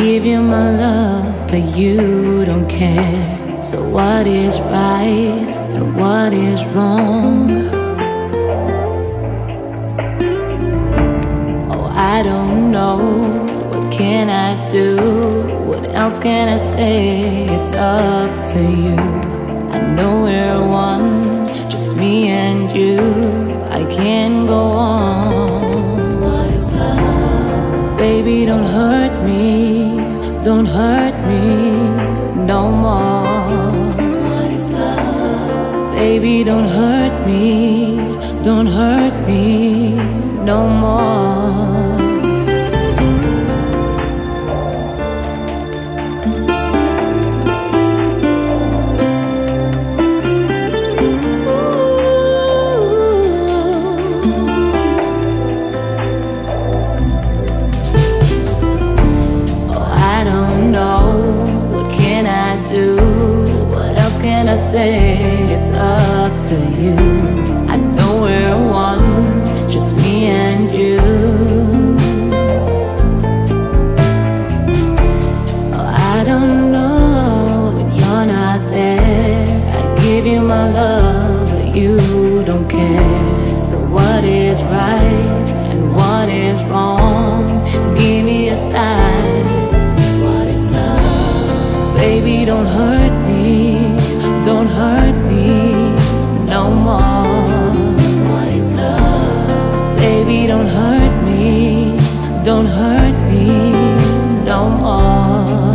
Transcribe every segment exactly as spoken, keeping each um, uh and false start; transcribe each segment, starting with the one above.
give you my love, but you don't care. So what is right and what is wrong? Oh, I don't know. What can I do? What else can I say? It's up to you. I know we're one, just me and you. I can't go on. What is love? Baby, don't hurt me. Don't hurt me no more. What is love? Baby, don't hurt me. Don't hurt me no more. I say it's up to you. I know we're one, just me and you. Oh, I don't know when you're not there. I give you my love, but you don't care. So what is right and what is wrong? Give me a sign. What is love? Baby, don't hurt me. Don't hurt me no more. What is love? Baby, don't hurt me. Don't hurt me no more.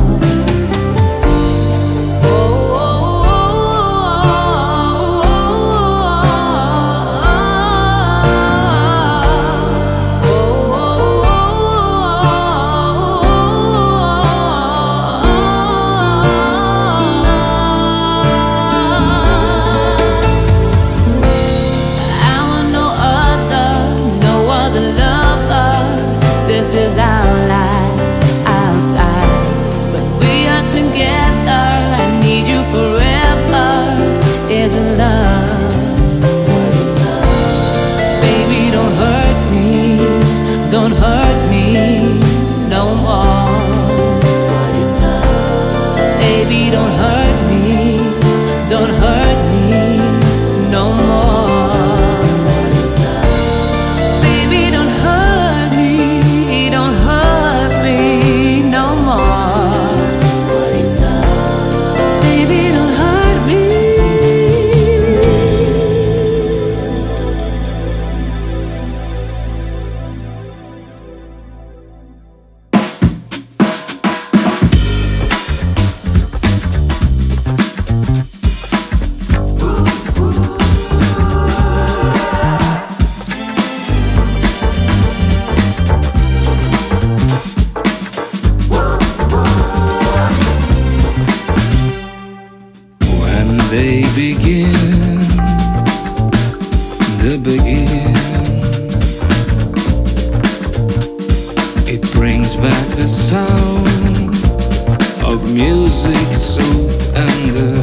This is our life outside. When we are together, I need you forever. Isn't love? What is love? Baby, don't hurt me. Don't hurt me no more. What is love? Baby, don't hurt me. Don't hurt me no more. What is love? Baby, don't hurt me. Don't hurt me no more. What is love? Baby, don't hurt me. They begin, the begin. It brings back the sound of music so tender.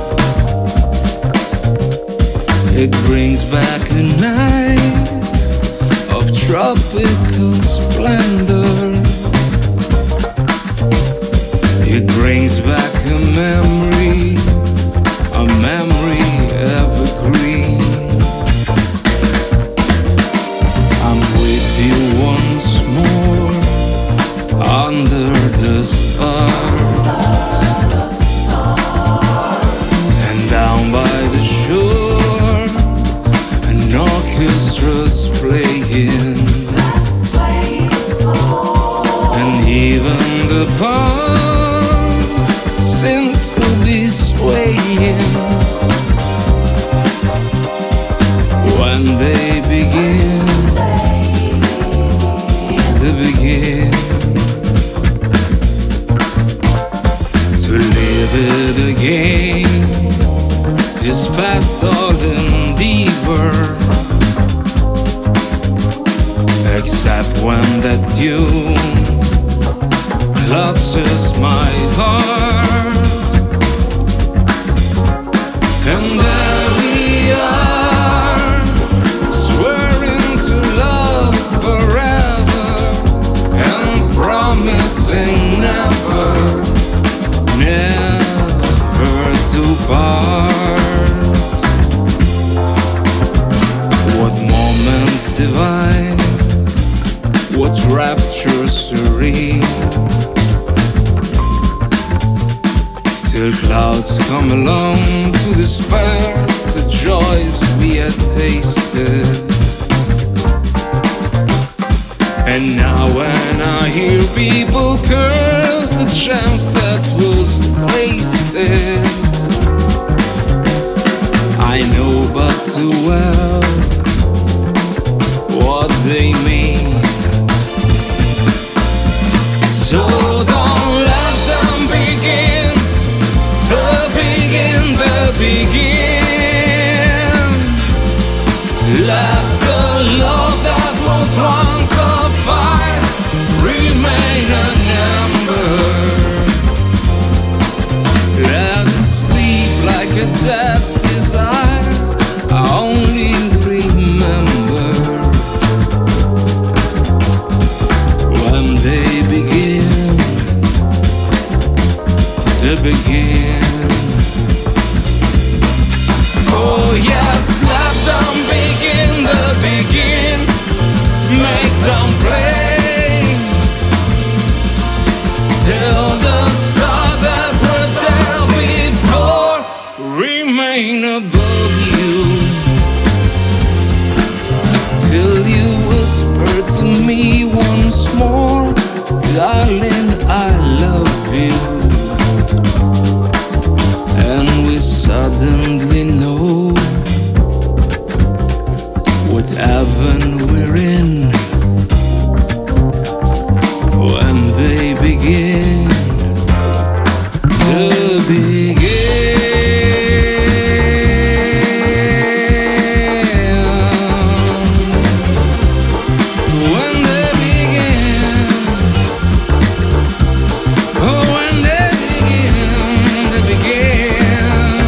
It brings back a night of tropical splendor. It brings back a memory, a memory evergreen. I'm with you once more under the stars, and down by the shore an orchestra's playing, and even the palms seem to be swaying when they begin, they begin to live it again. Is past all endeavor, except when that tune clutches my heart. And there we are, swearing to love forever and promising never to part. What moments divine, what rapture serene, till clouds come along to despair the joys we had tasted. And now when I hear people curse the chance that was wasted, I know but too well what they mean. So don't let them begin, the begin, the begin. Let the love that was once a fire remain an ember. Let it sleep like a dead desire. I only remember when they begin, they begin. Oh yes, let them begin, the begin. Make them play till the star that were there before remain above you, till you whisper to me once more, darling, I love you. And we suddenly know what heaven we're in when they begin, the begin. When they begin, oh, when they begin, they begin.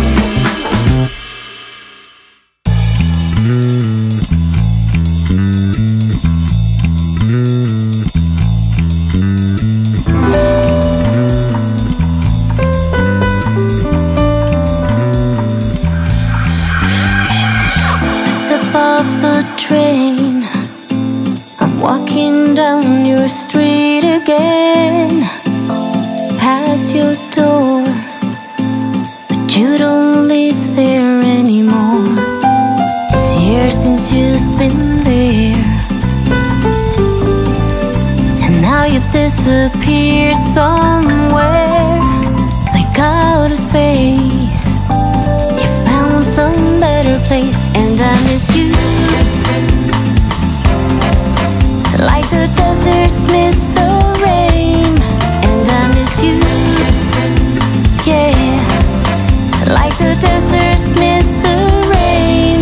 Off the train, I'm walking down your street again, past your door, but you don't live there anymore. It's years since you've been there, and now you've disappeared somewhere, like out of space. You found some better place, and I miss you, like the deserts miss the rain. And I miss you, yeah, like the deserts miss the rain.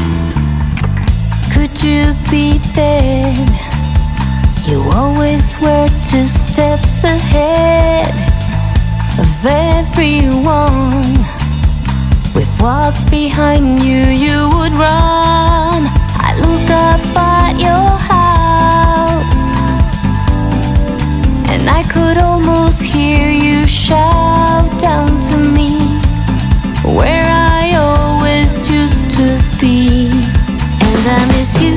Could you be dead? You always were two steps ahead of everyone. We've walked behind you, you would run. I look up at your house, and I could almost hear you shout down to me, where I always used to be. And I miss you,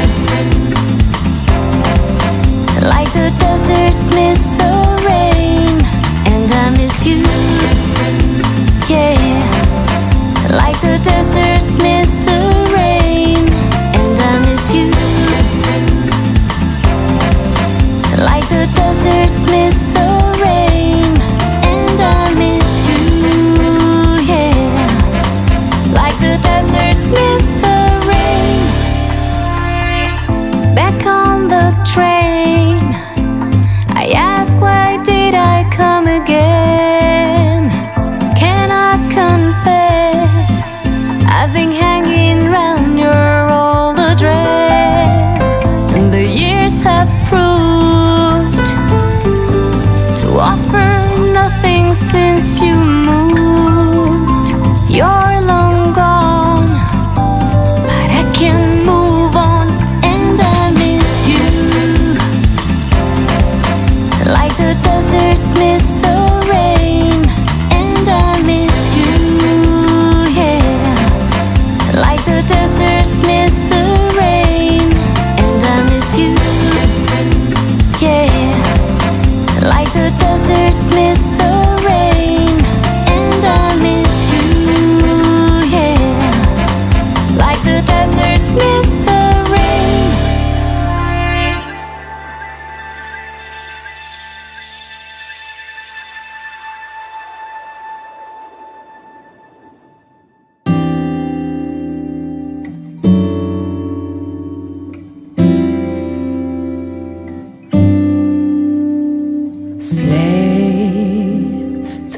like the deserts miss the rain. And I miss you, yeah, like the deserts miss the rain. And I miss you, like the deserts miss the rain. And I miss you, yeah, like the deserts miss the rain. Back on the train, I ask, why did I come again? Cannot confess, I've been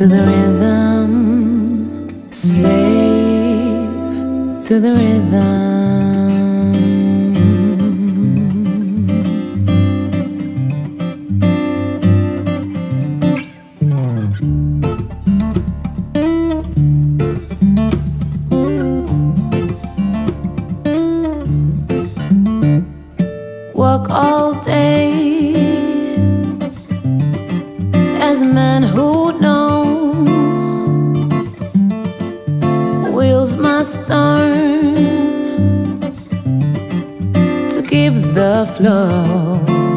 to the rhythm, slave to the rhythm. Work all day as a man who knows wheels must turn to keep the flow.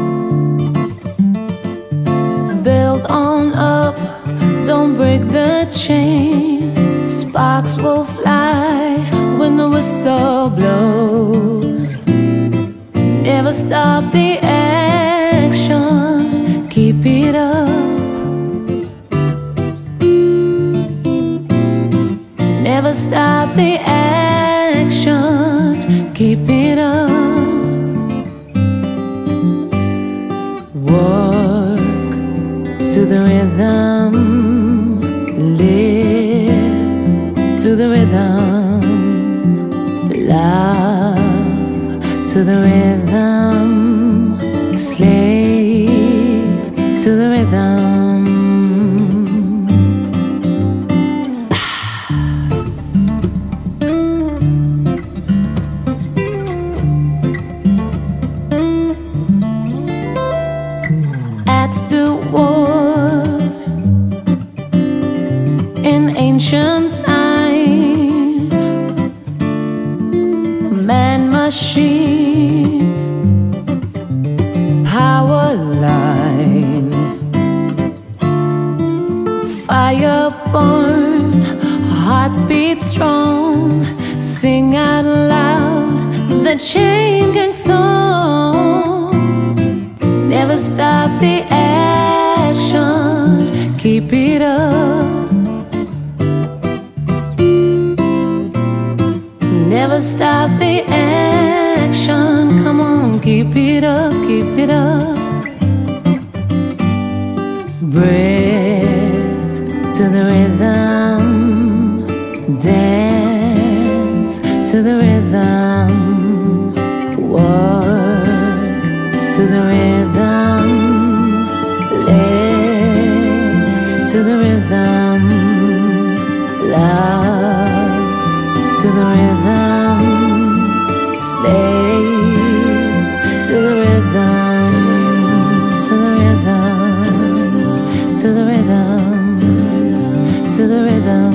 Build on up, don't break the chain. Sparks will fly when the whistle blows. Never stop the action, keep it up. Never stop the action, keep it up. Work to the rhythm, live to the rhythm, love to the rhythm, slave to the rhythm. Axe to wood in ancient time, man machine, power line, fire burn, hearts beat strong, sing out loud the chain gang song. Never stop the action, keep it up. Never stop the action, come on, keep it up, keep it up. Breath to the rhythm, dance to the rhythm, work to the rhythm, live to the rhythm, love to the rhythm, slave to the rhythm, to the rhythm, to the rhythm, to the rhythm.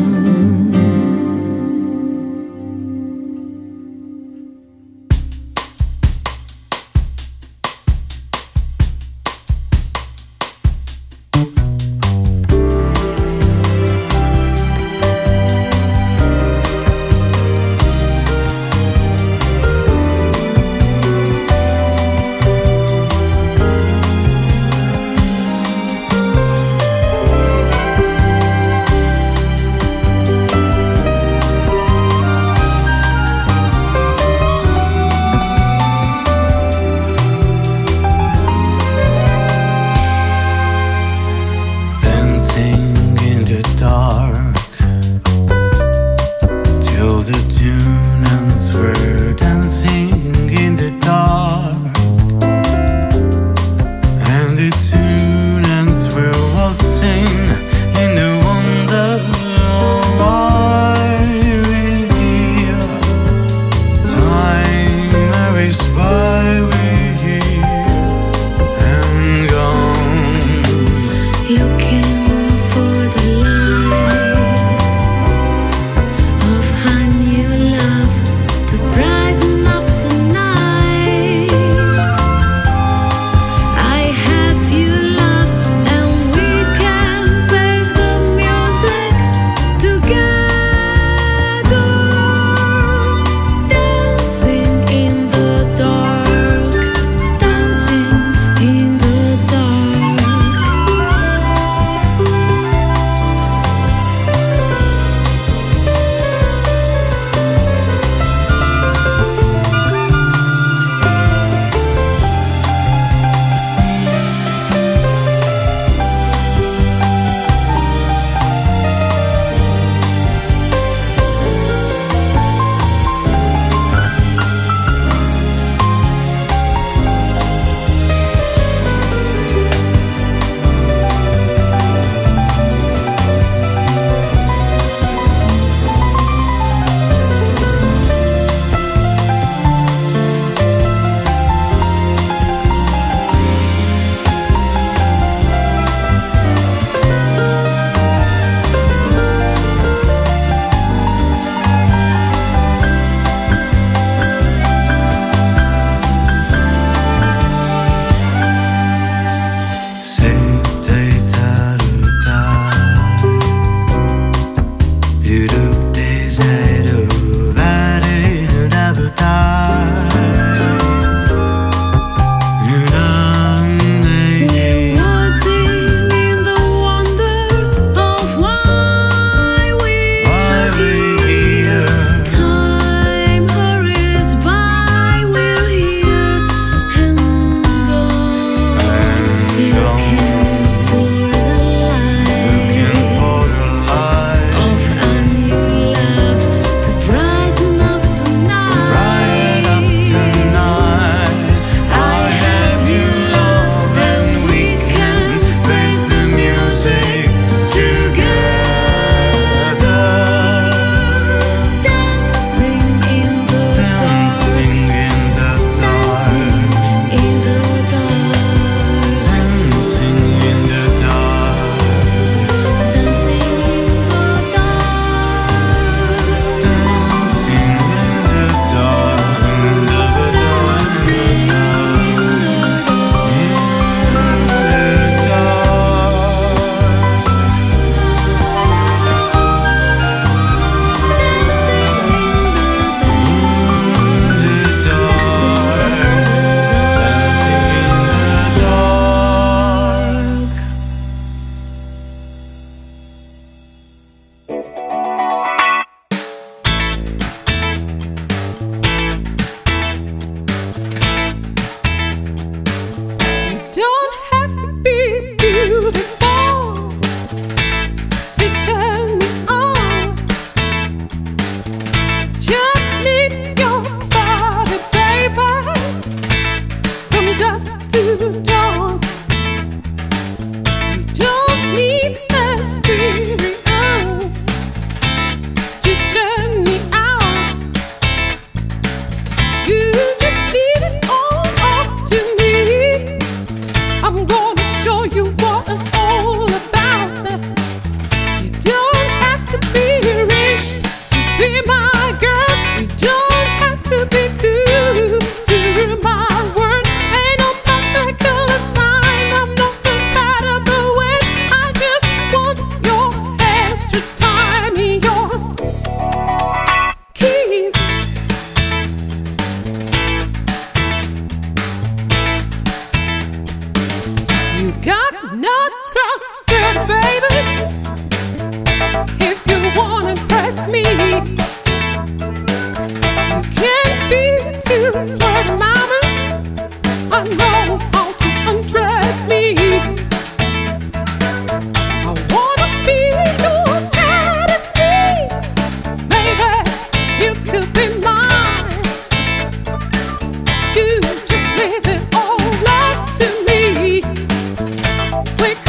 Of honey, love to brighten up the Du duc des ailes vers la bataille.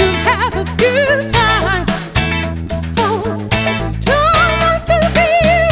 Good time. Oh, don't have to be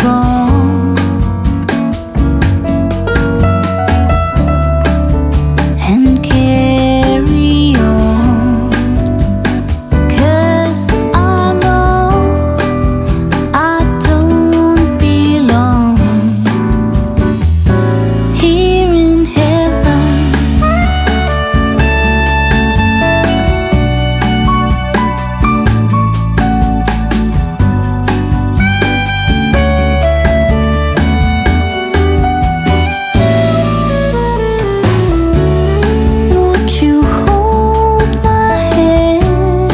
strong and carry on, 'cause I know I don't belong here in heaven. Would you hold my hand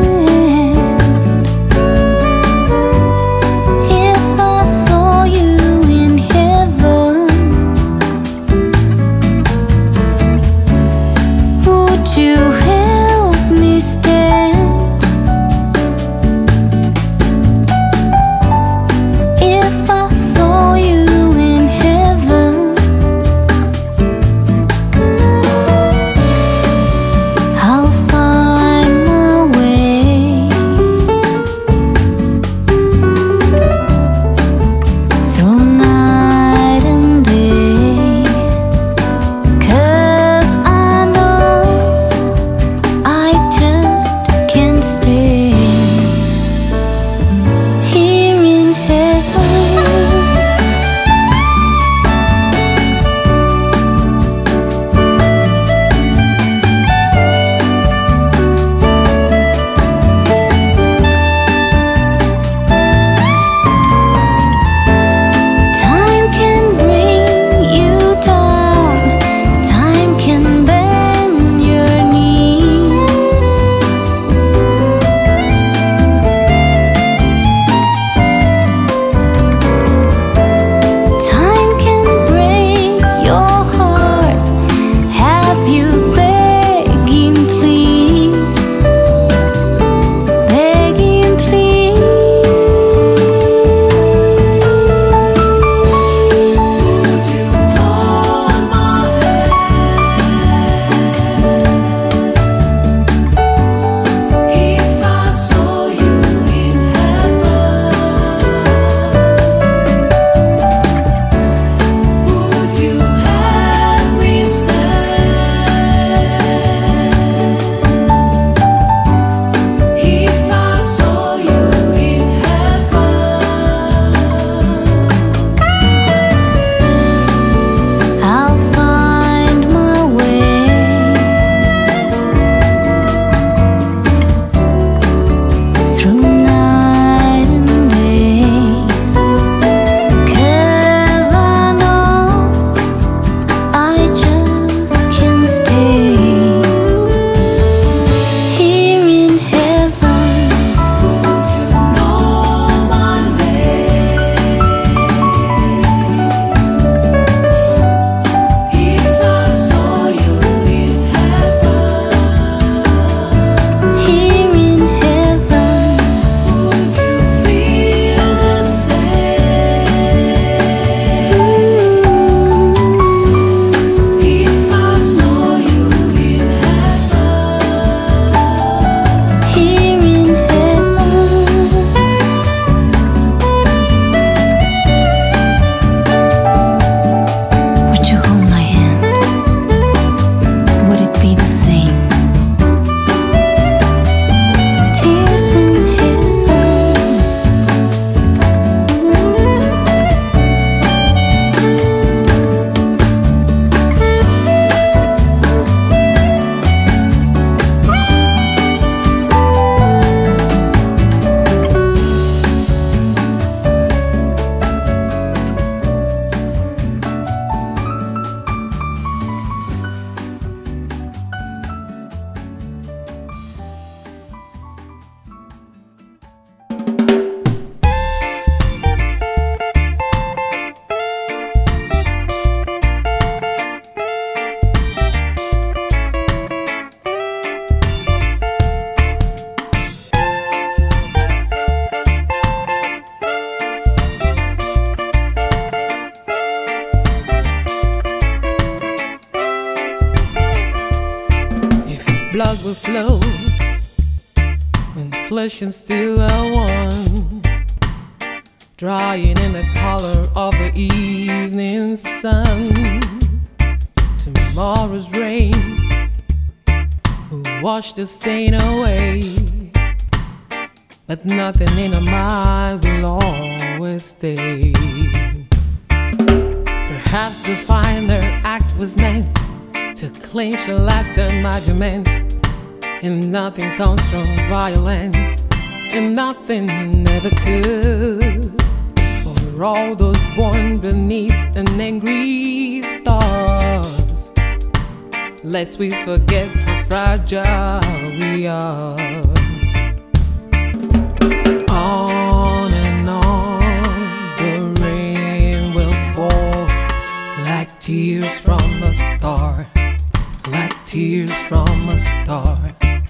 if I saw you in heaven? Would you help me stand if I saw you in heaven? I'll find my way through night and day, 'cause I know I just can't stay here in heaven. Time can bring you down, time can bend your knees. Time can break your heart, have you begging please, begging please. Would you hold my hand if I saw you in heaven? Would you help me stand if I saw you in heaven? I'll find my way through night and day, 'cause I know I just can't stay here in heaven. Would you know my name if I saw you in heaven? Here in heaven, would you feel the same if I saw you in heaven? Here in heaven. Would you hold my hand? Would it be the same? Tears in heaven. blood will flow when flesh and steel are one. drying in the color of the evening sun. Tomorrow's rain will wash the stain away, but nothing in our mind will always stay. Perhaps the final act was meant to clinch a lifetime argument, and nothing comes from violence, and nothing ever could. For all those born beneath an angry stars, lest we forget how fragile we are. On and on the rain will fall, like tears from a star, like tears from a star.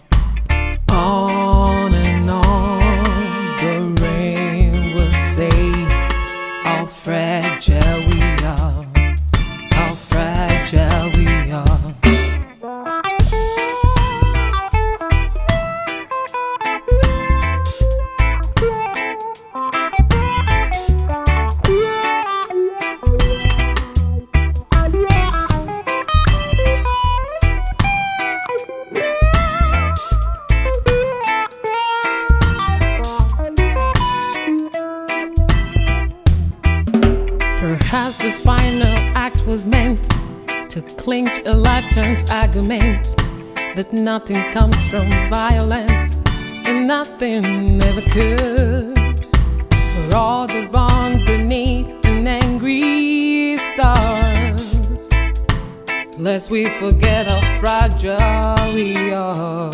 On and on the rain will say how fragile we are, how fragile we are. Perhaps this final act was meant to clinch a lifetime's argument, that nothing comes from violence, and nothing ever could. For all those born beneath an angry stars, lest we forget how fragile we are.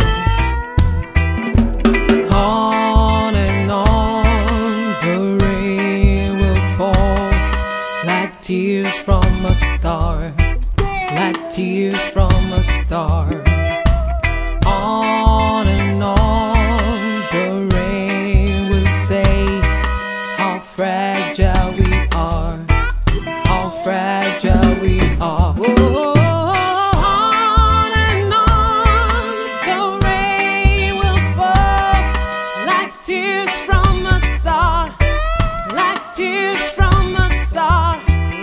On and on the rain will fall, like tears from a star, like tears from a star. On and on the rain will say how fragile we are, how fragile we are. Whoa. On and on the rain will fall, like tears from a star, like tears from a star.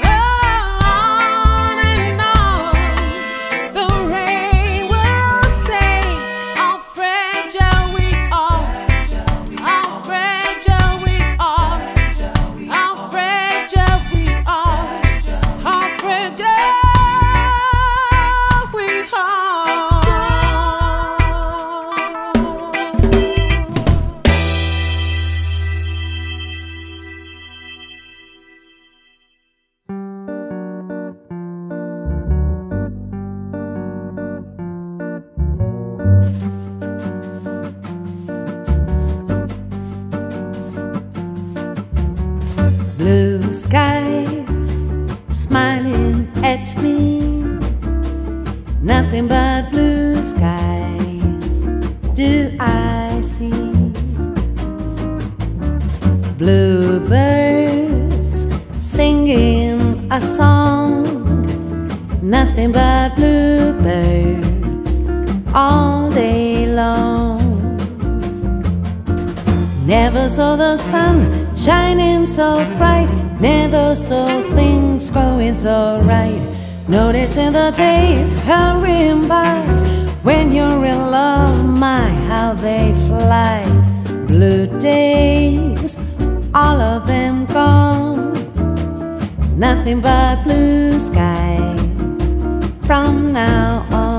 Blue skies smiling at me, nothing but blue skies do I see. Bluebirds singing a song, nothing but bluebirds all day long. Never saw the sun shining so bright, never saw things growing so right. Noticing the days hurrying by, when you're in love, my, how they fly. Blue days, all of them gone, nothing but blue skies from now on.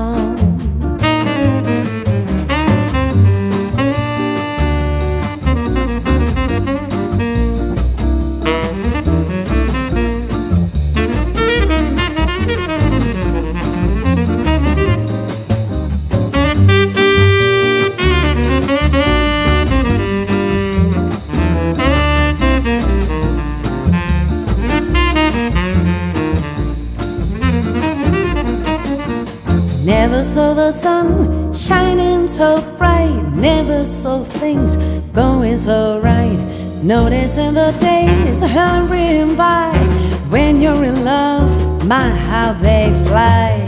Never saw the sun shining so bright, never saw things going so right. Noticing the days hurrying by, when you're in love, my, how they fly.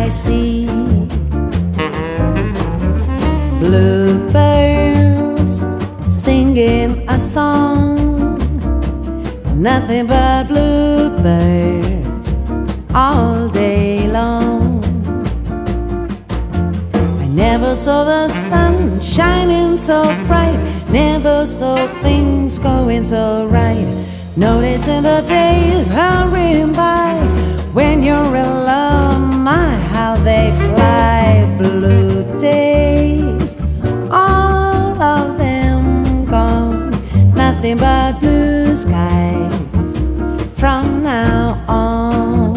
I see. Bluebirds singing a song, nothing but bluebirds all day long. I never saw the sun shining so bright, never saw things going so right. Noticing the days hurrying by, when you're in love, my how they fly. Blue days, all of them gone, nothing but blue skies from now on.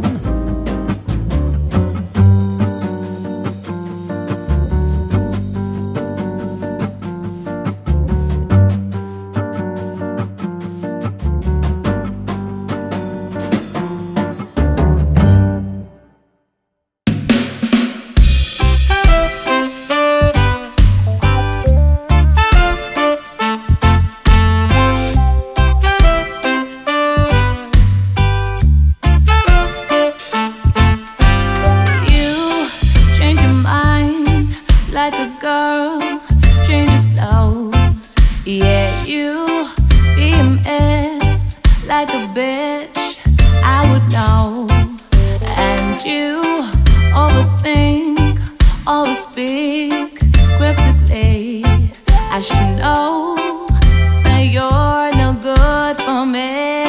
Like a girl changes clothes, yeah, you be a mess. Like a bitch, I would know. And you overthink, overspeak cryptically. I should know that you're no good for me.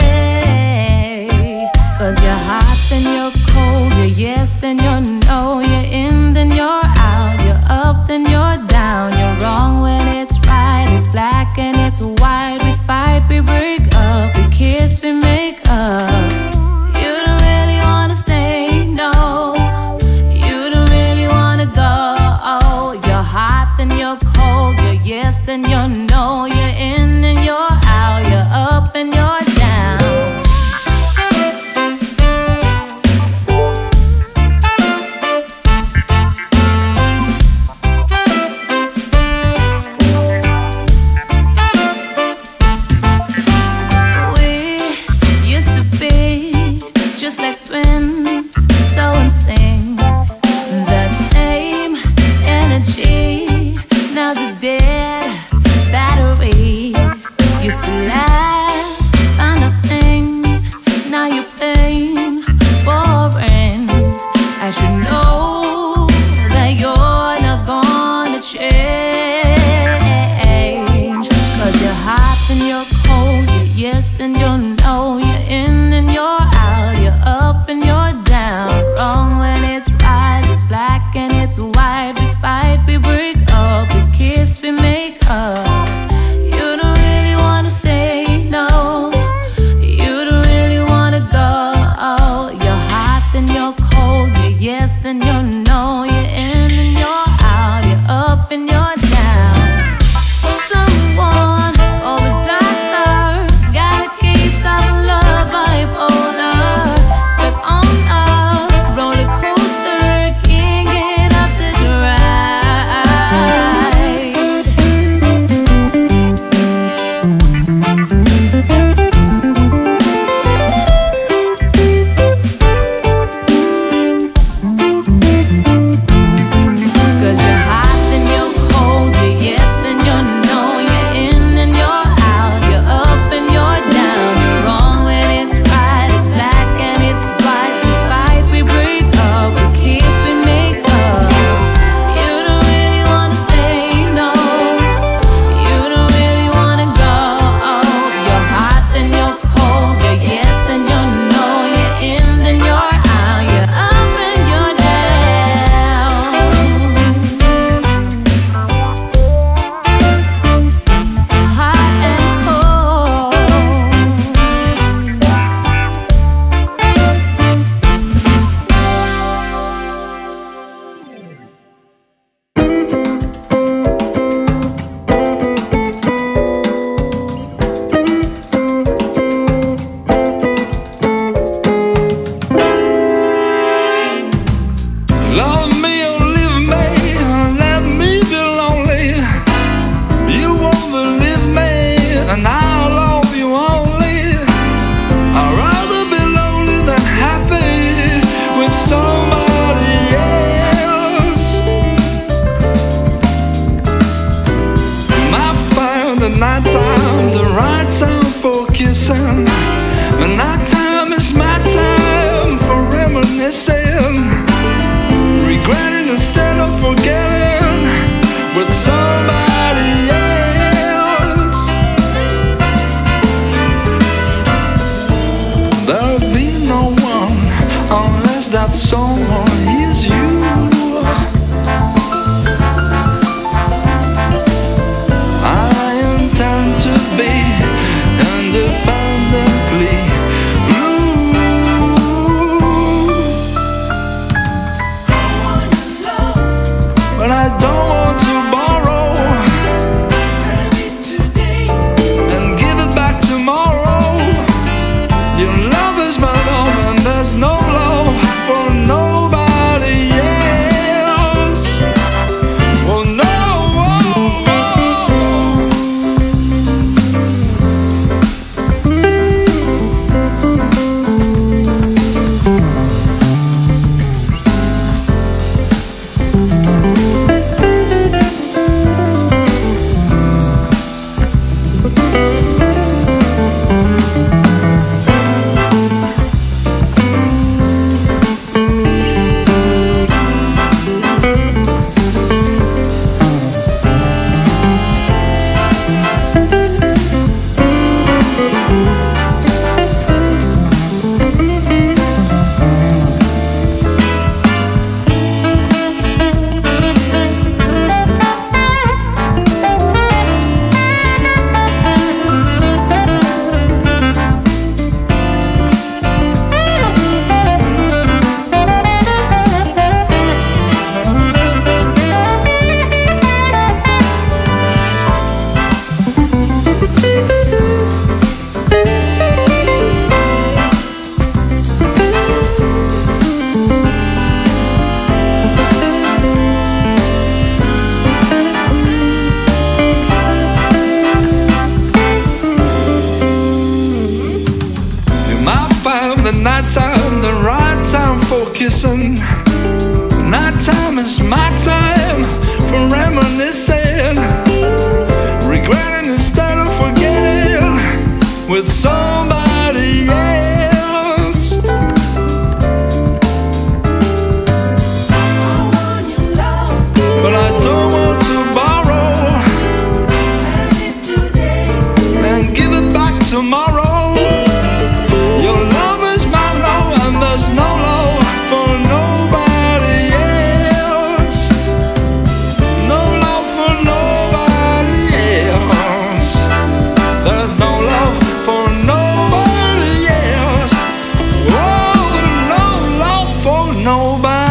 Cause you're hot, then you're cold, you're yes, then you're no, you're in, then you're out, you're up, then you're down. You're wrong when it's right, it's black and it's white. We fight, we break up, we kiss, we make up. You don't really wanna stay, no. You don't really wanna go. I don't want to borrow. Have it today and give it back tomorrow. Your love is my love, and there's no love for nobody else. Oh no, oh, oh. The nighttime, the right time for kissing. Nighttime is my time for reminiscing, regretting instead of forgetting with somebody else. I want your love, but I don't want to borrow. Have it today and give it back tomorrow. Your love is my love, and there's no love for nobody else. No love for nobody else. There's no love for nobody else. Oh, no love for nobody.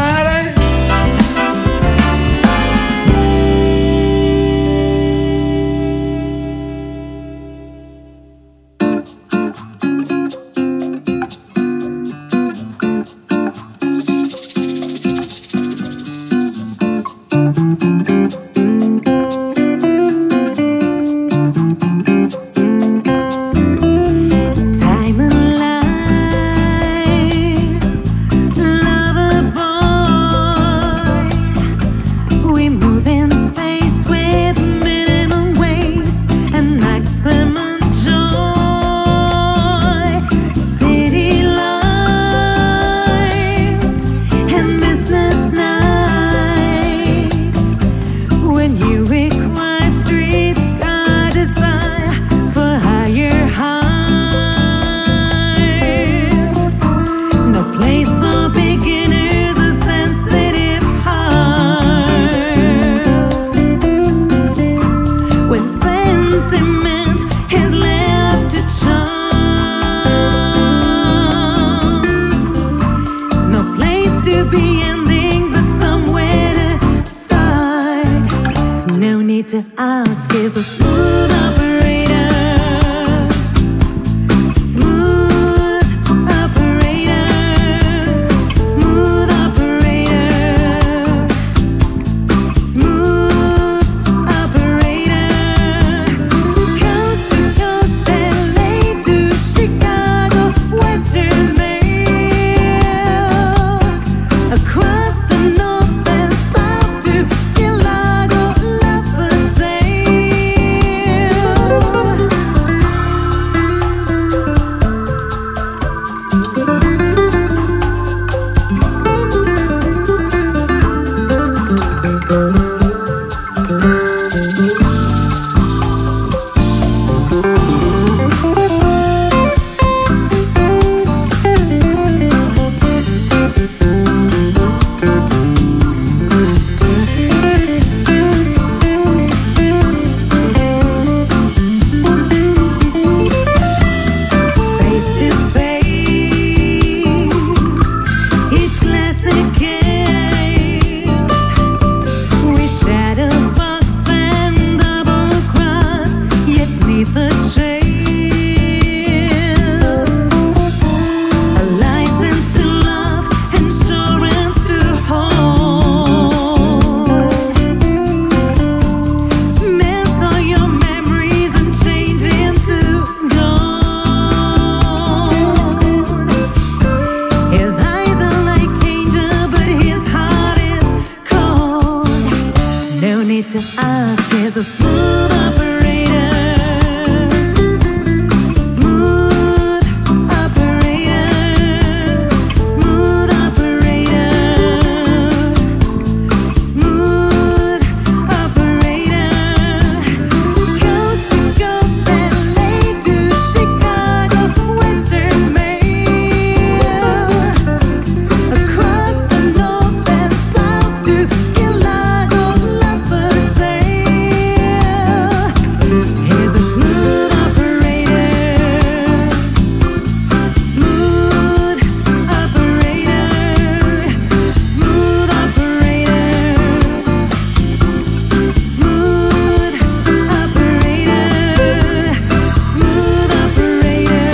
To ask is a smooth operator, smooth operator, smooth operator, smooth operator. Coast to coast, L A to Chicago, Western Mail, across the north and south to Galago, love for sale. to ask is a smooth operator. Smooth operator. Smooth operator. Smooth operator. Coast to coast, L A to Chicago, Western Mail. Across the north and south to Key Largo, Lover's Sale. He's a smooth operator. Smooth operator. Smooth operator. Smooth operator. Smooth operator.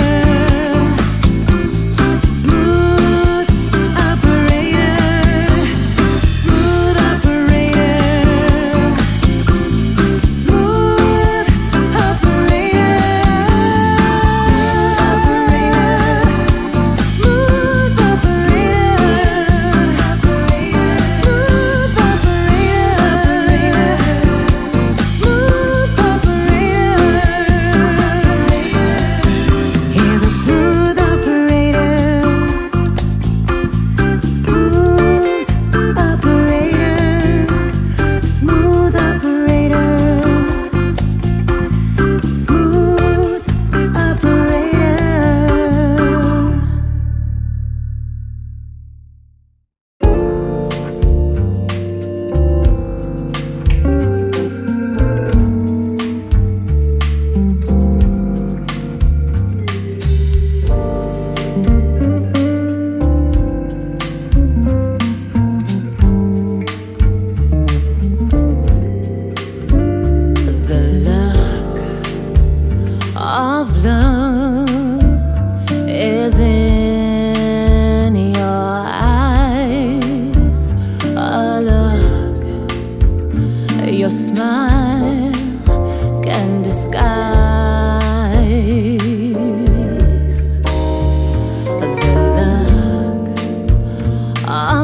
Smooth operator. Smooth operator. Smooth operator. Smooth He's a smooth operator. Smooth operator. Smooth operator. Smooth operator. The look of love is in your eyes. A look your smile can disguise. The look of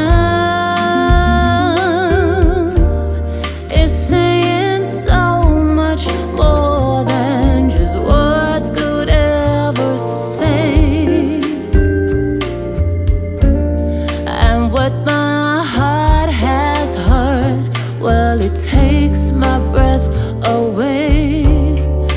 love is saying so much more than just words could ever say. And what my heart has heard, well, it takes my breath away.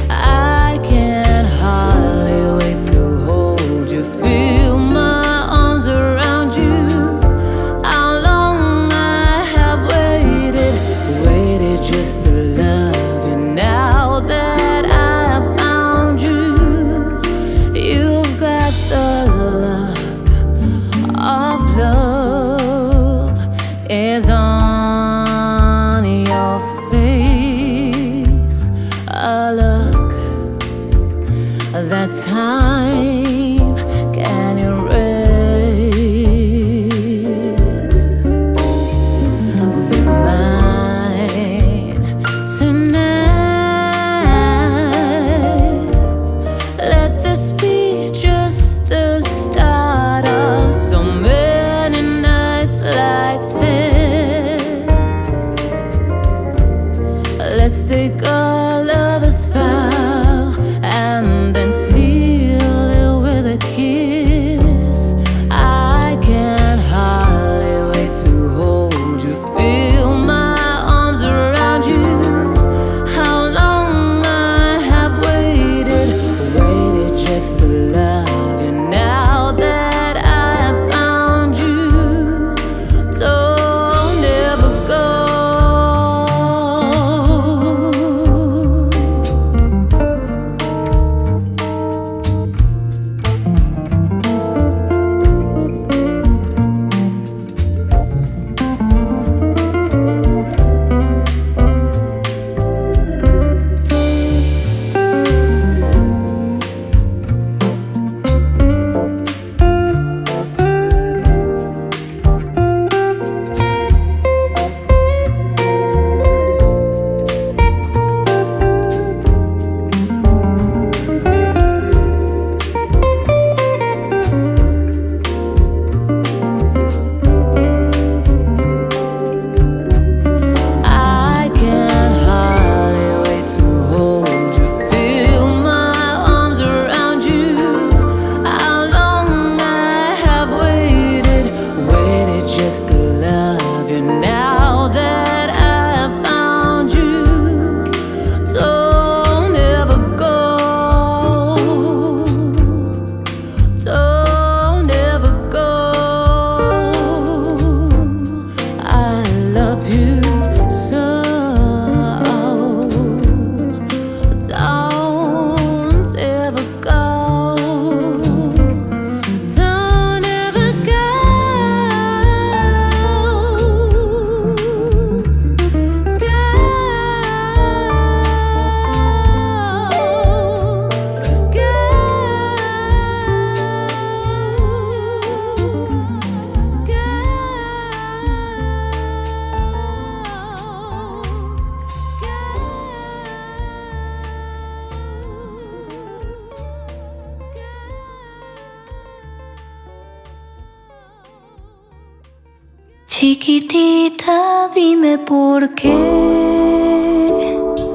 Chiquitita, dime por qué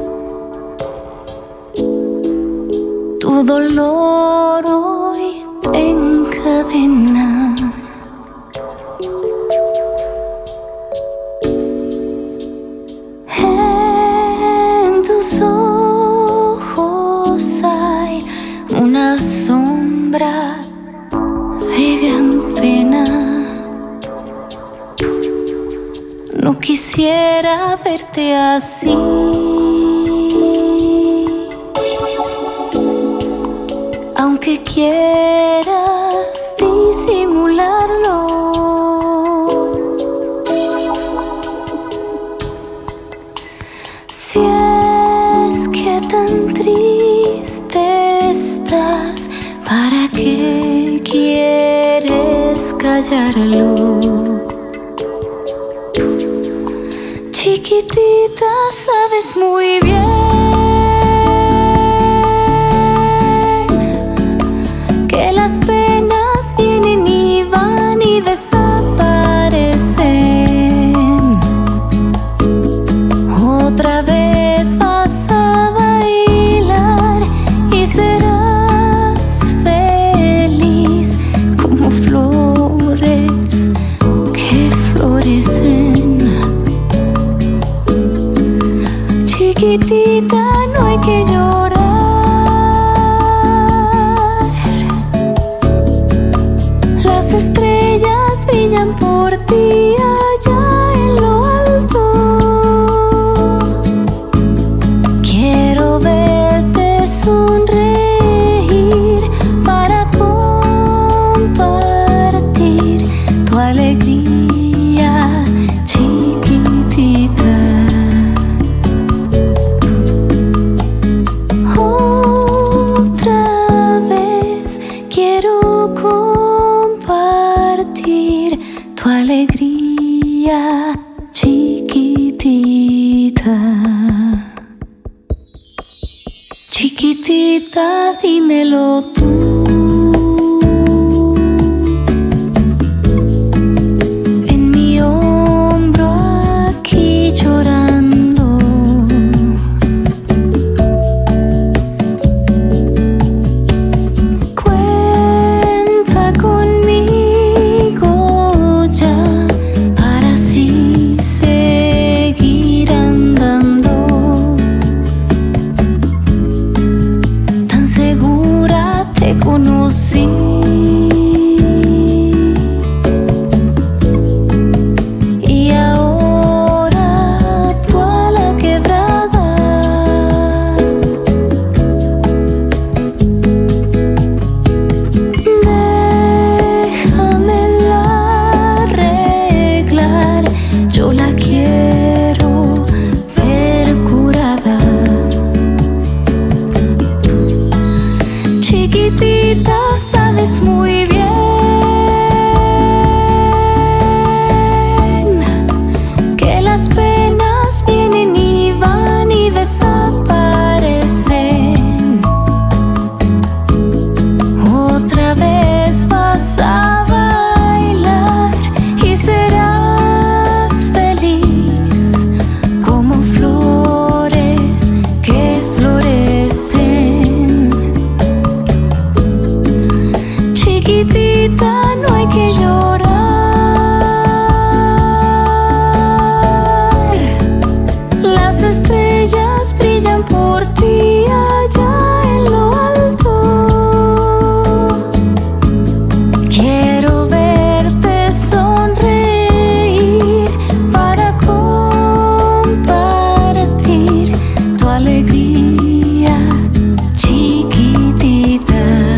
tu dolor hoy te encadena. En tus ojos hay una sombra de gran pena. No quisiera verte así. Aunque quieras disimularlo, si es que tan triste estás, ¿para qué quieres callarlo? Chiquitita, sabes muy bien que las penas vienen y van y desaparecen. Otra vez vas a bailar y serás feliz como flores que florecen. Chiquitita, no hay que llorar. Las estrellas brillan por ti allá en lo alto. Quiero verte sonreír para compartir tu alegría, chiquitita. Tu alegría, chiquitita. Chiquitita, dímelo tú. En mi hombro aquí llorando. Cuenta conmigo ya para así seguir andando. Tan segura te conocí. Y ahora tú a la quebrada. Déjamela arreglar, yo la quiero ver curada. Chiquitita, sabes muy bien que las penas vienen y van y desaparecen. Otra vez vas a bailar y serás feliz como flores que florecen. Chiquitita, no hay que llorar. Las estrellas brillan por ti allá en lo alto. Quiero verte sonreír para compartir tu alegría, chiquitita.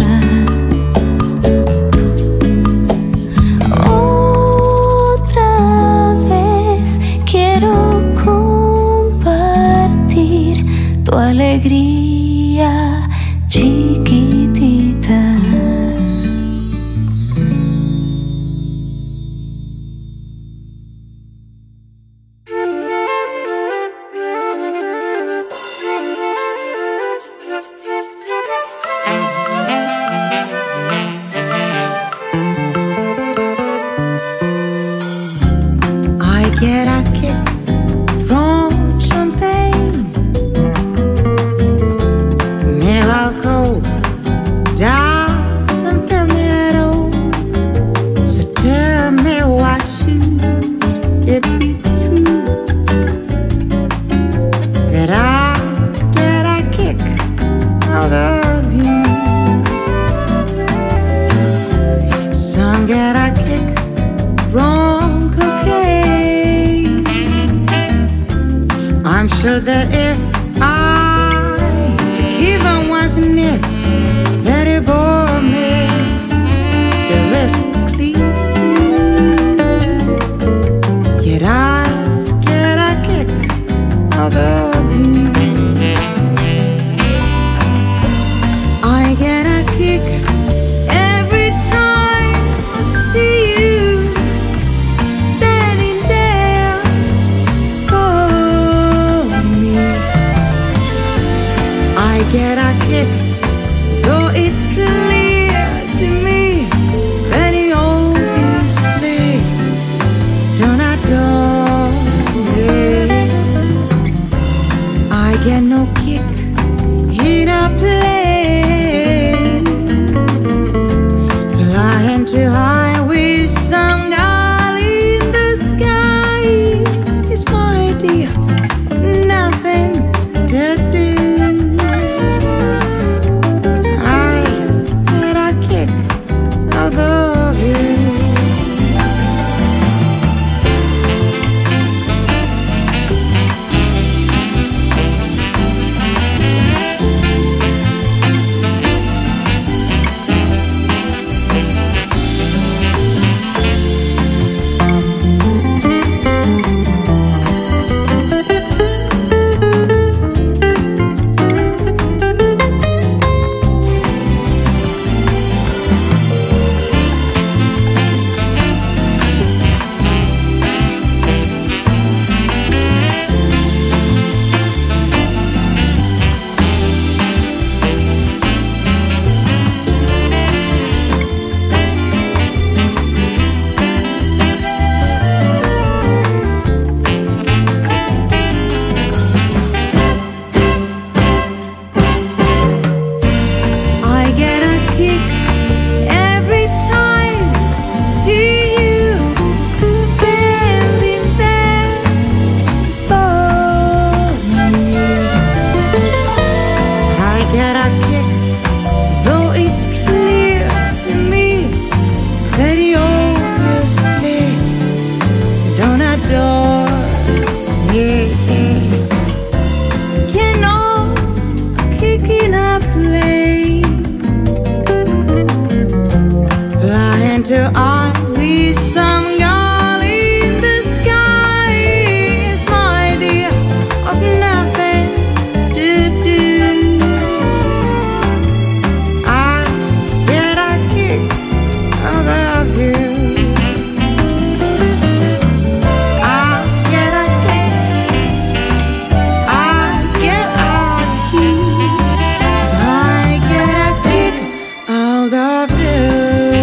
Otra vez quiero compartir tu alegría, chiquitita. I'm sure that if I even was an if that it bore me terrifically, yet I get a kick out of you. I get a kick every time I see you standing there for me. I get a kick, though it's clear to me that you obviously don't adore me. I get no kick in a plane flying too high with some guy in the sky. It's my idea, nothing to do. I get a kick out of you. I get a kick every time I see you standing there for me. I get a kick, though it's clear to me that you obviously don't adore me. Get no kick in a plane flying to art with some girl in the sky. Is my idea of nothing to do. I get a kick out of you. I get a kick. I get a kick. I get a kick out of you.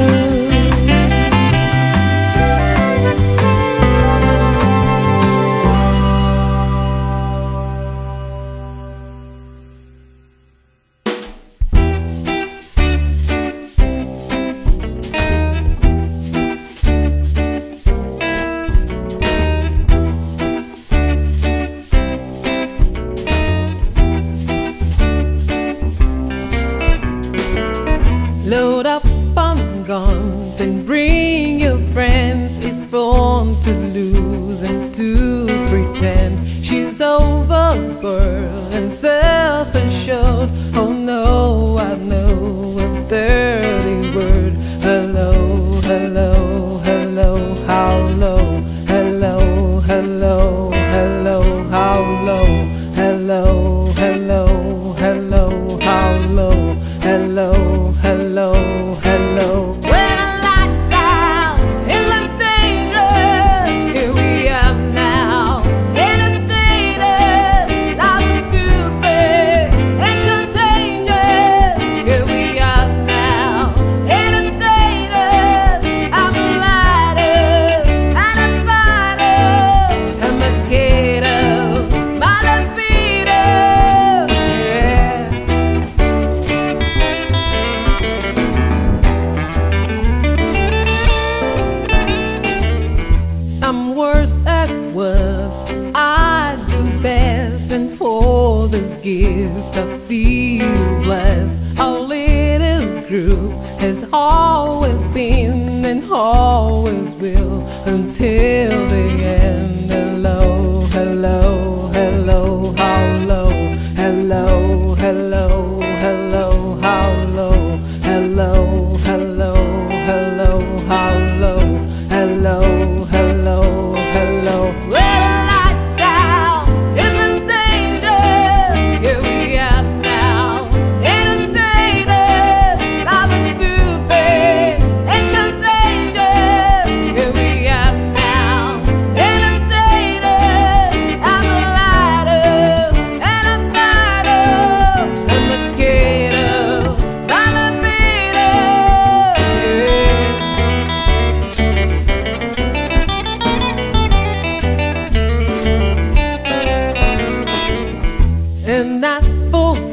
Load up on guns and bring your friends. It's fun to lose and to pretend she's overburdened and self-assured. Oh no, I know a dirty word. Hello, hello, hello, how low? Hello, hello, hello, how low? Hello, hello, hello, how low? Hello, hello, hello. When the lights out, it looks dangerous. Here we are now, entertainers, not stupid and contagious. Here we are now, entertainers. I'm a lighter and a fighter, a mosquito, my libido. Yeah. I'm worse at what I do best, and for this gift I feel blessed. Our little group has always been and always will until the end. Hello, hello, hello,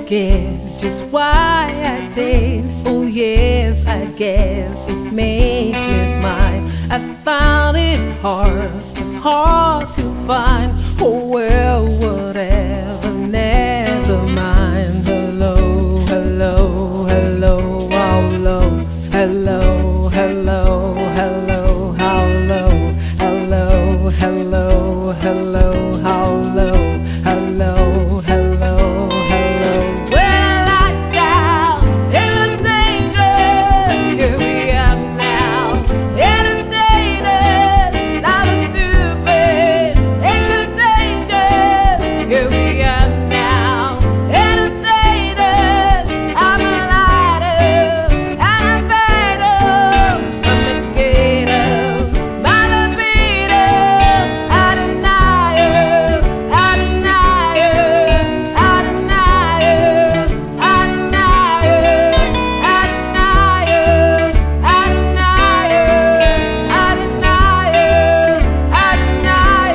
forget just why I taste. Oh yes, I guess it makes me smile. I found it hard, it's hard to find. Oh well, whatever, never mind. Hello, hello, hello, how low? Hello, hello, hello, how low? Hello, hello, hello, how low? Hello, hello, hello. When I locked down, it was dangerous. Here we are now, entertainers. I was stupid, it contagious. Here we are now, entertainers. I'm a lighter and a fatal, a mosquito, my libido. I deny it, I deny it, I deny it, I deny it, I deny it, I deny it, I deny it, I deny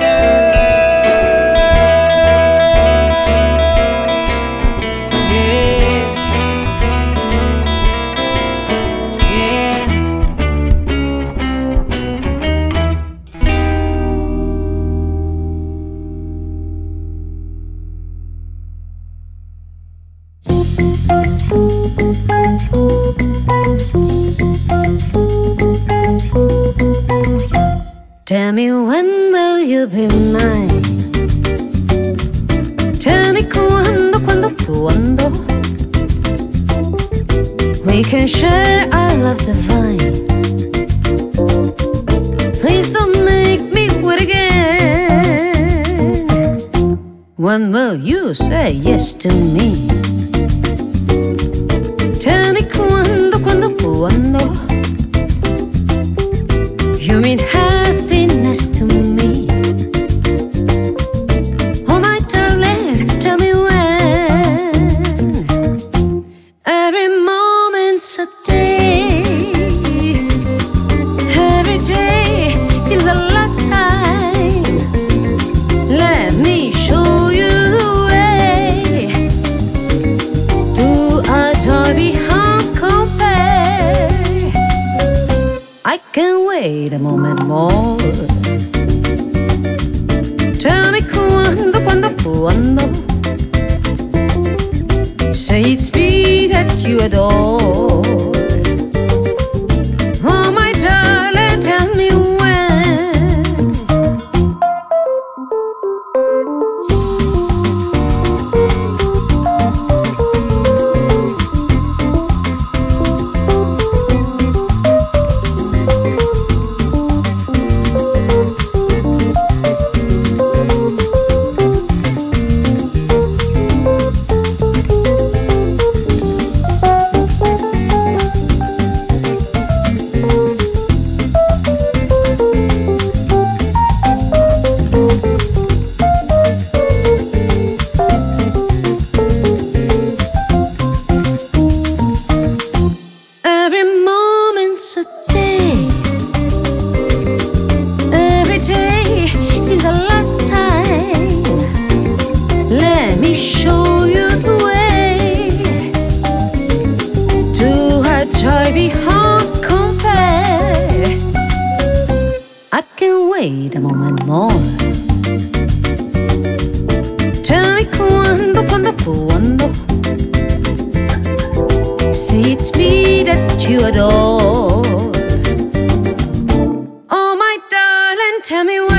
Tell me, when will you be mine? Tell me cuando, cuando, cuando we can share our love divine. Please don't make me wait again. When will you say yes to me? Tell me cuando, cuando, cuando you mean happiness to me. Oh my darling, tell me when. Every moment's a day, every day seems a lifetime. Let me show you the way to a joy beyond compare. I can't wait a moment more. Tell me cuando, cuando, cuando say it's me that you adore. Oh my darling, tell me when. Every moment's a day, every day seems a lifetime. Let me show you the way to a joy beyond compare. I can't wait a moment more. Tell me cuando, cuando, cuando say it's me that you adore. Oh my darling, tell me when.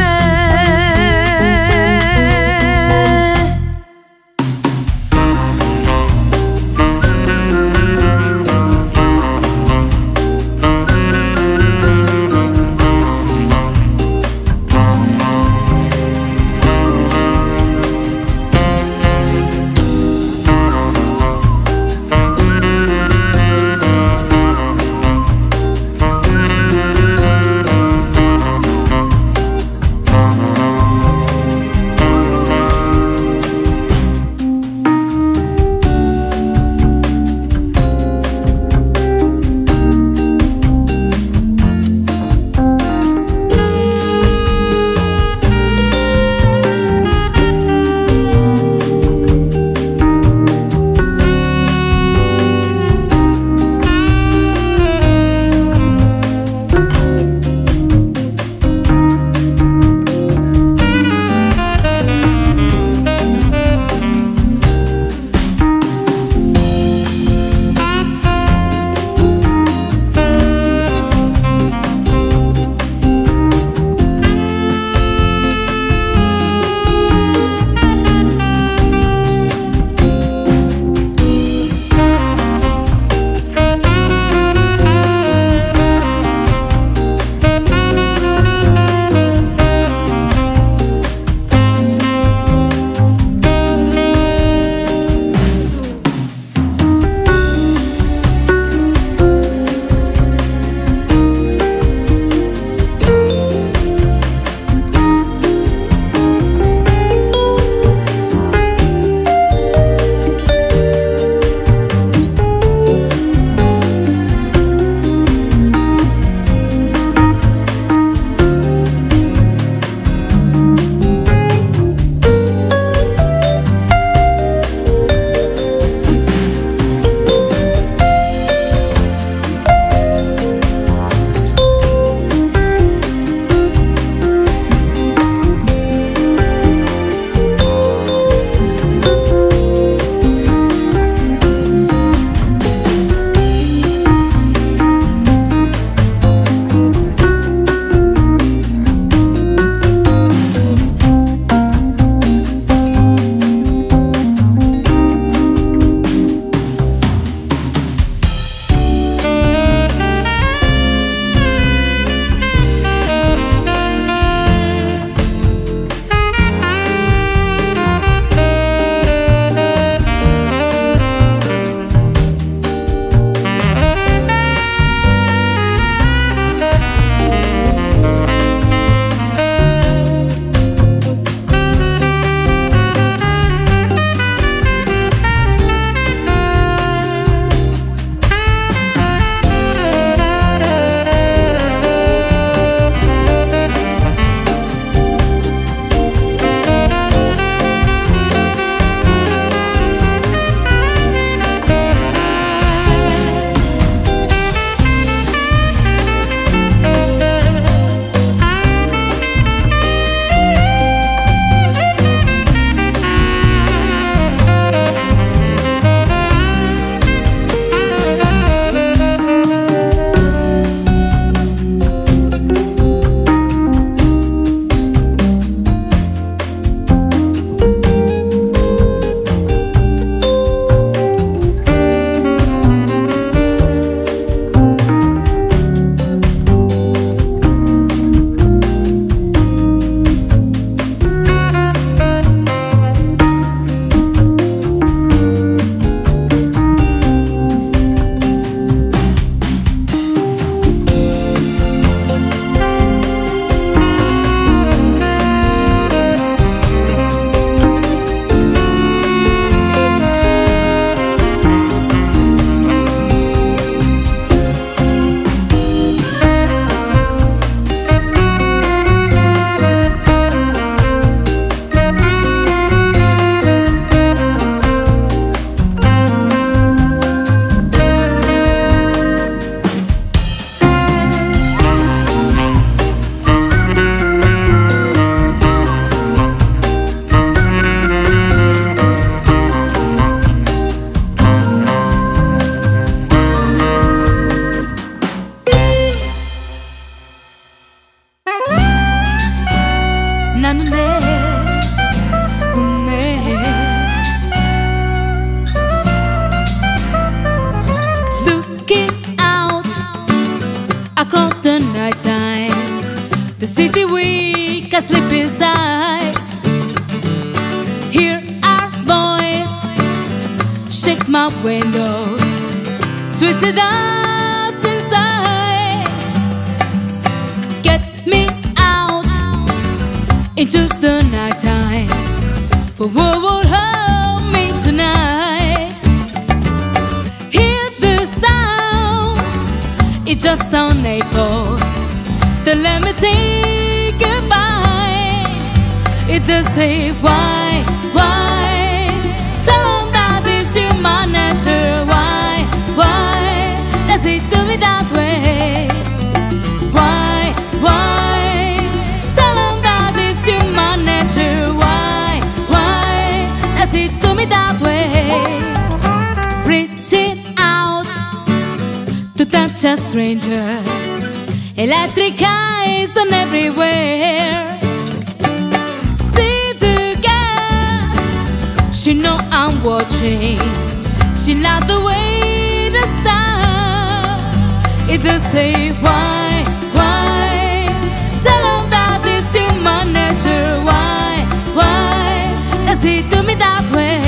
I sleep inside. Hear our voice, shake my window, switch the dance inside. Get me out into the nighttime, for what will hold me tonight? Hear the sound, it's just an echo, then let me take goodbye. It does say why, why? Tell them that it's human nature. Why, why does it do me that way? Why, why? Tell them that it's human nature. Why, why does it do me that way? Reaching out to touch a stranger, electric eyes on everywhere. See the girl, she know I'm watching. She love the way the star. It does say why, why? Tell them that it's human nature. Why, why does it do me that way?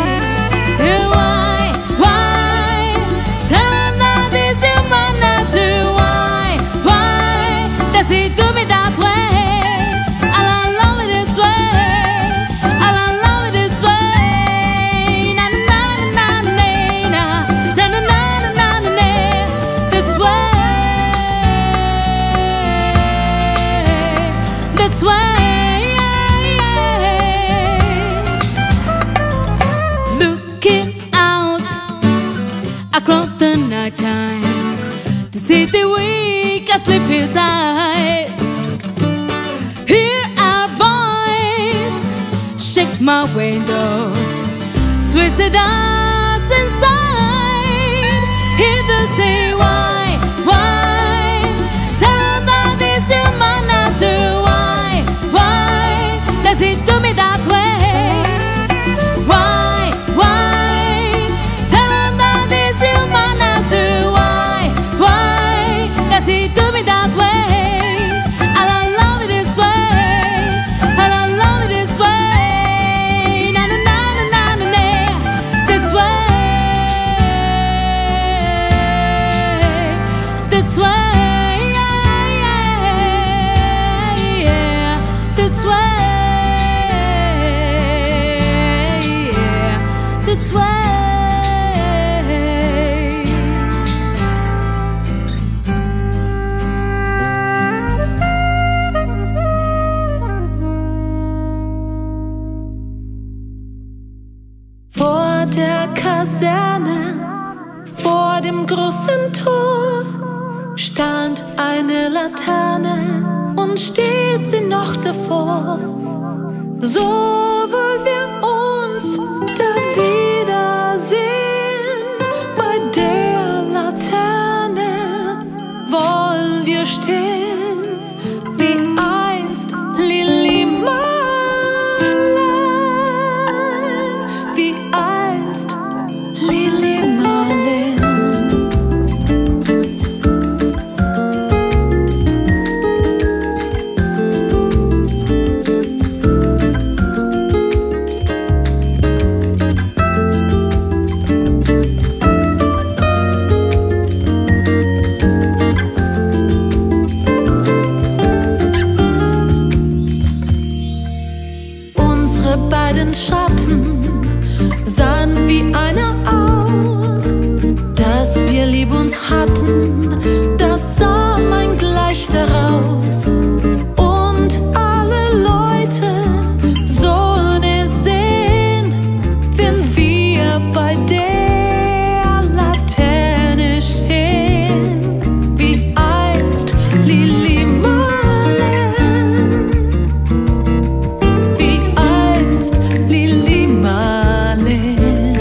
Why, why? Tell them that it's human nature. Why, why does it do me that way? And I love it this way. And I love it this way. Na na na na na na na na na na na na. That's way. That's way. Looking out across the nighttime, the city weak asleep his eyes. Hear our voice, shake my window, switch the dance inside. Hear the say why, why? Tell them that it's human nature. Why, why does it do me that way? Why, why? Tell them that it's human nature. Why, why does it do me that way? And I love it this way. And I love it this way. Na na na na na na na. That's way. That's way. That's way. That's way. Vor der Kaserne, vor dem großen Tor, stand eine Laterne und steht sie noch davor. So wollen wir uns da wiedersehen. Bei der Laterne wollen wir stehen, wie einst Lili Marleen, wie einst Lili Marleen. Unsere beiden Schatten sahen wie einer aus. Dass wir lieb uns hatten, das sah man gleich daraus. Und alle Leute sollen es sehen, wenn wir bei der Laterne stehen, wie einst Lili Marleen, wie einst Lili Marleen.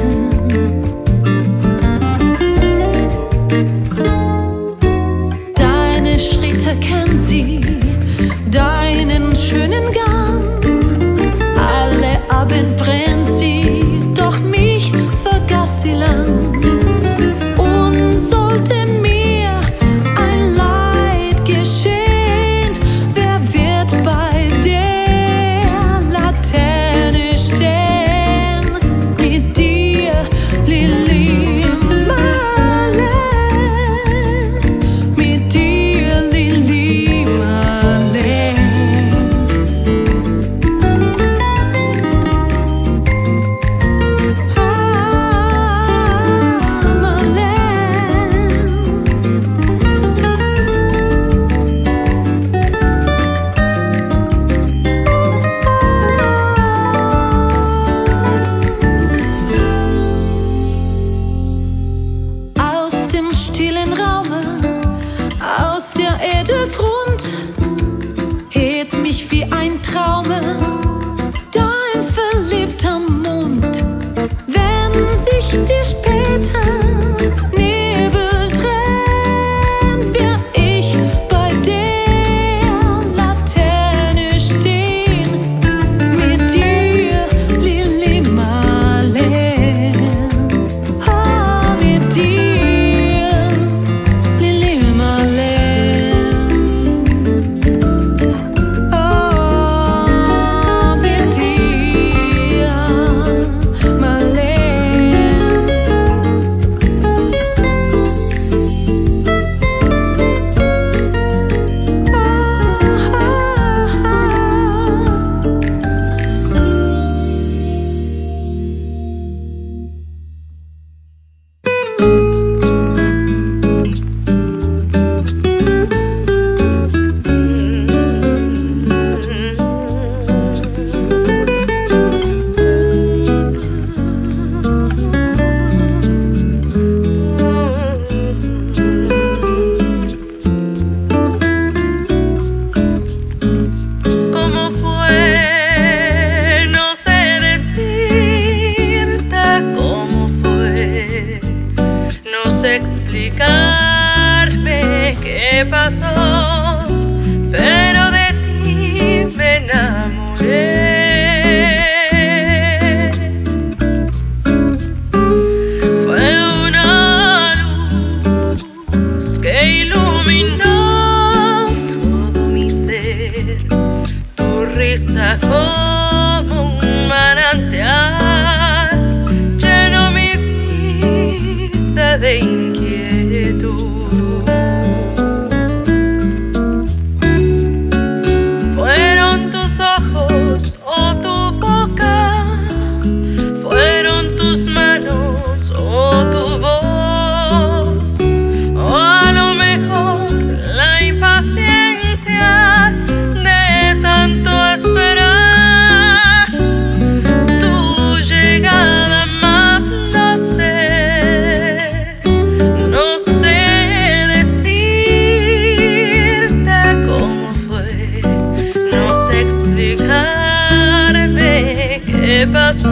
Deine Schritte kennt sie, deinen schönen Gang. Alle Abend brennt sie, doch mich vergaß sie lang. Und sollte mir ein Leid geschehen, wer wird bei der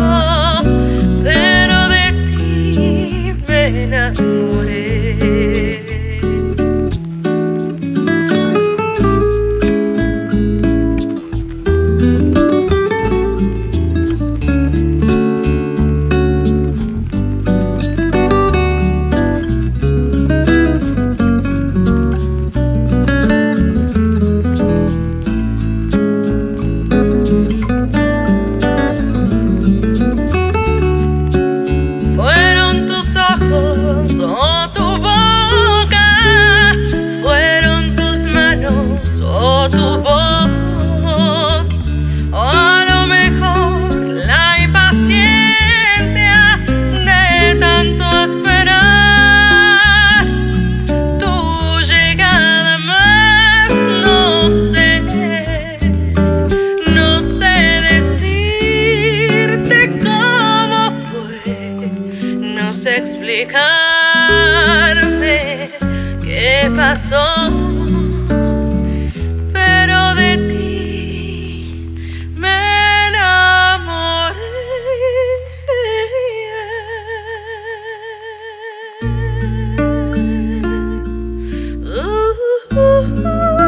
pero de ti me enamoré. Explicarme qué pasó, pero de ti me enamoré. Uh, uh, uh.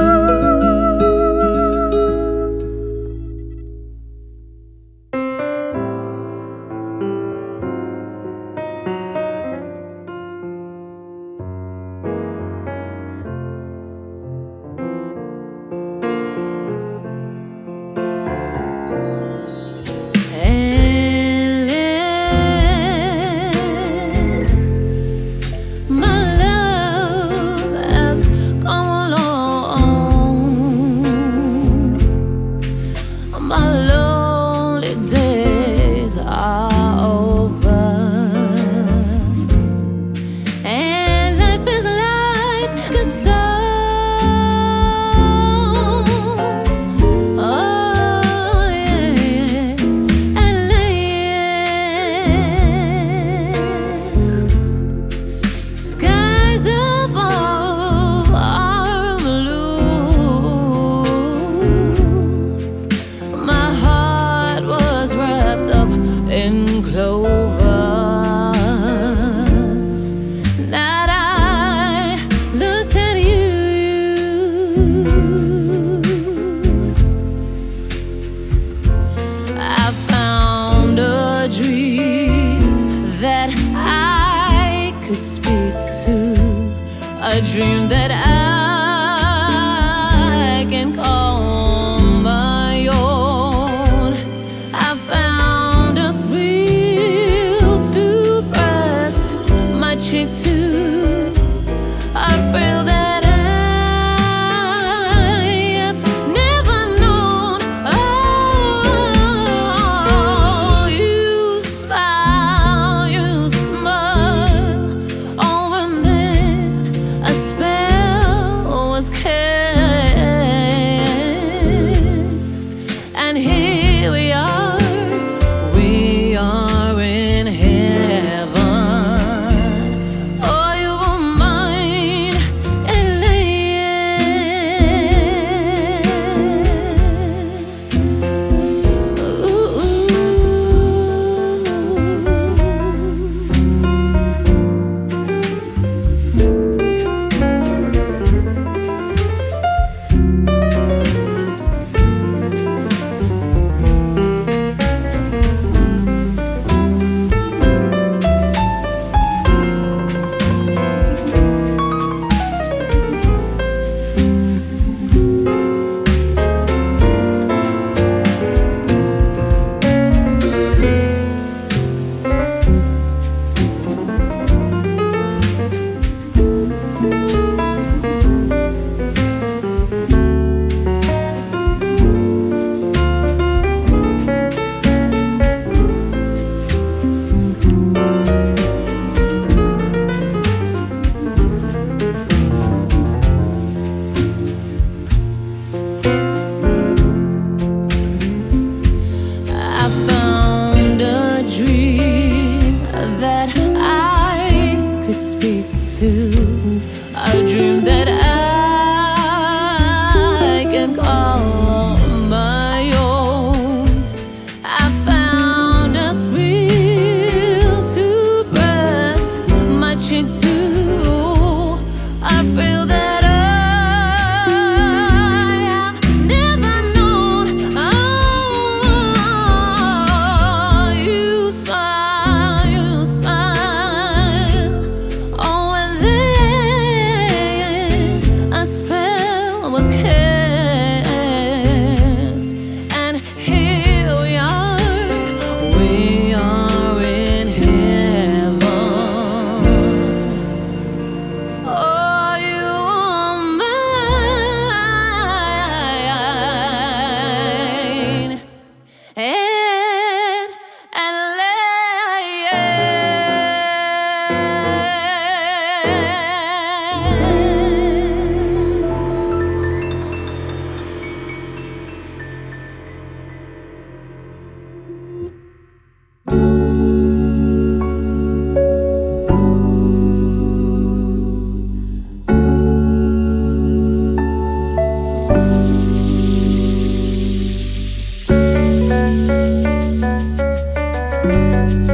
A dream that I can call my own. I found a thrill to press my cheek to. I feel that I have never known. Oh, you smile, you smile. Oh, and then a spell was cast, and here we are, we are in heaven. Oh, you were mine at last. Ooh, I found a dream that I could speak to, a dream that I can call my own. I found a we are in heaven. For you are mine, and and less.